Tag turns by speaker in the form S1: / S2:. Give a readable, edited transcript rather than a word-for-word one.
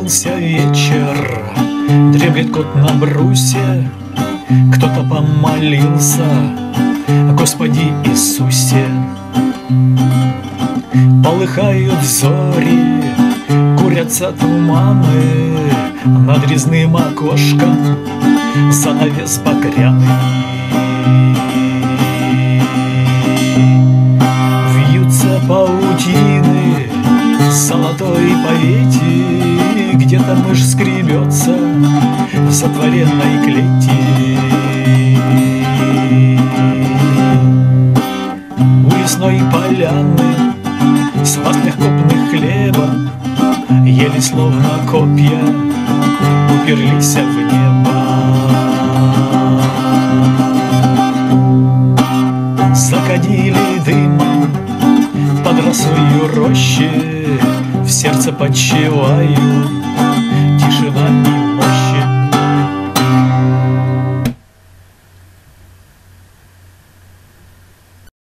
S1: Близился вечер, дремлет кот на брусе, кто-то помолился: Господи Иисусе. Полыхают зори, курятся туманы, над резным окошком занавес багряный. Вьются паутины золотой повети, где-то мышь скребется в затворенной клети. У лесной поляны свастных копных хлеба еле словно копья уперлись в небо. Закадили дымом под росою рощи, в сердце почивают